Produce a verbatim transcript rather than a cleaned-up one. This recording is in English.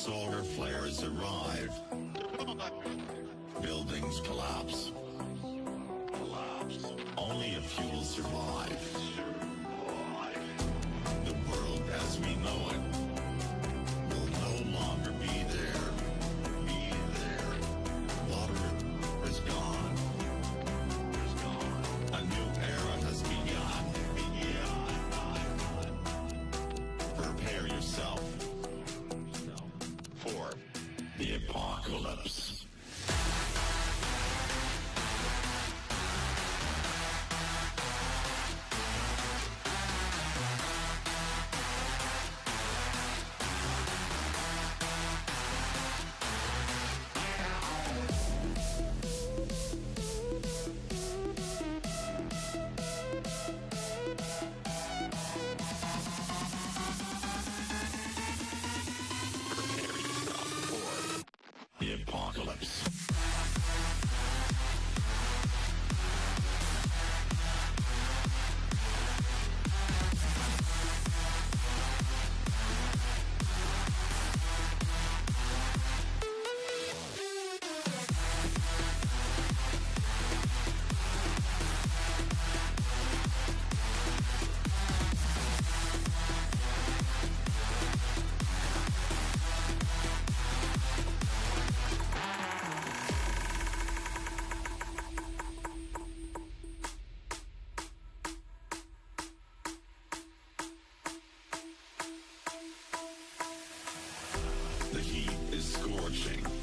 solar flares arrive. Buildings collapse. Only a few will survive. The world as we know it will no longer be there. Be there. Water is gone. A new era has begun. Prepare yourself for the apocalypse. The apocalypse. The heat is scorching.